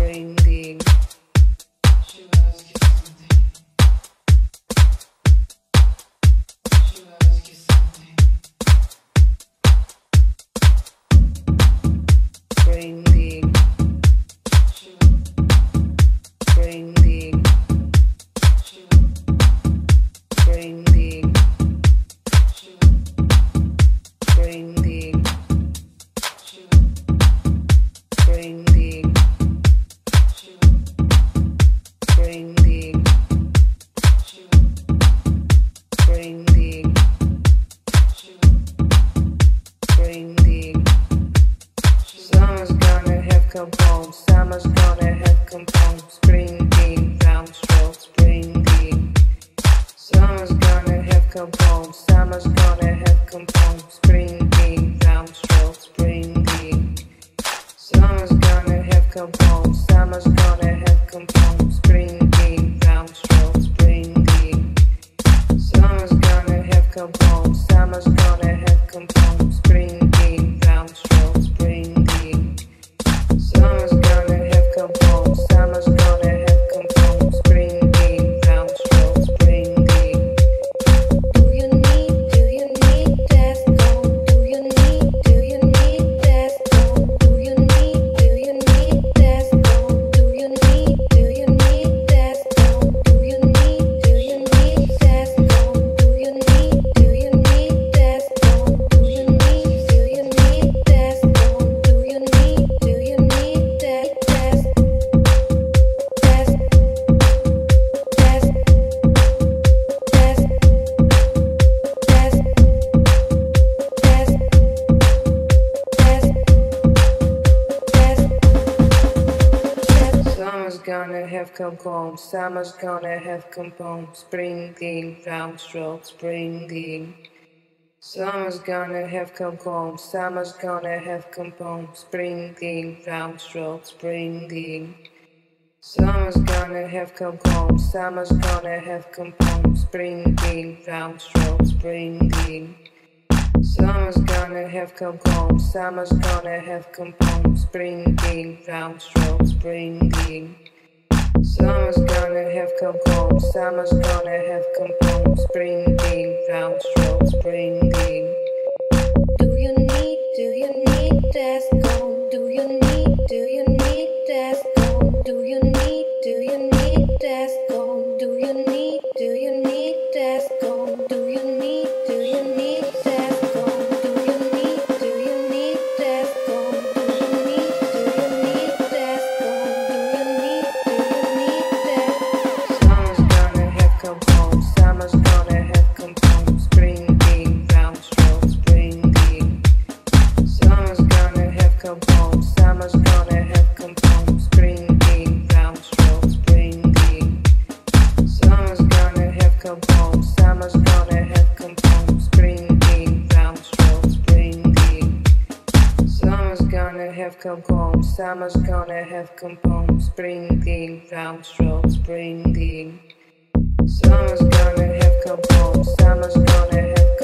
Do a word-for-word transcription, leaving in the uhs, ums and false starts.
spring. Summer's gonna have come home, summer's gonna have come home, springing, downstroke, springing. Summer's gonna have come home, summer's gonna have come home, springing, downstroke, springing. Summer's gonna have come home, summer's gonna have come home, springing, downstroke, springing. Summer's gonna have come home, summer's gonna have come home, springing, downstroke, springing. Summer's gonna have come home, summer's gonna have come home, springing, downstroke, springing. Do you need, do you need that song? Do you need, do you need that song? Do you need, do you need that song? Do you need, do you need that song? Do you need, do you need that song? Do you need, do you need that song? Do you need, do you need that song? Do you need, do you need that that that Summer's gonna have come home, summer's gonna have come home, springing, downstroke, springing. Summer's gonna have come home, summer's gonna have come home, springing, downstroke, springing. Summer's gonna have come home, summer's gonna have come home, springing, downstroke, springing. Summer's gonna have come home, summer's gonna have come home, springing, downstroke, springing. Summer's gonna have come home, summer's gonna have come home, springing, downstroke, springing. Do you need, do you need that song? Do you need, do you need that song? Do you need, do you need that song? Do you need, do you need that song? Do you need, do you need that song? Do you need, do you need that song? Do you need, do you need that song? Do you need, do you need that? Summer's gonna have come home, summer's gonna have come home, springing, downstroke, springing. Summer's gonna have come home, summer's gonna have come home, springing, downstroke, springing. Summer's gonna have come home, summer's gonna have come home, springing, downstroke, springing. Summer's gonna have come home, summer's gonna have come home, springing, downstroke, springing. Summer's gonna have come home, summer's gonna have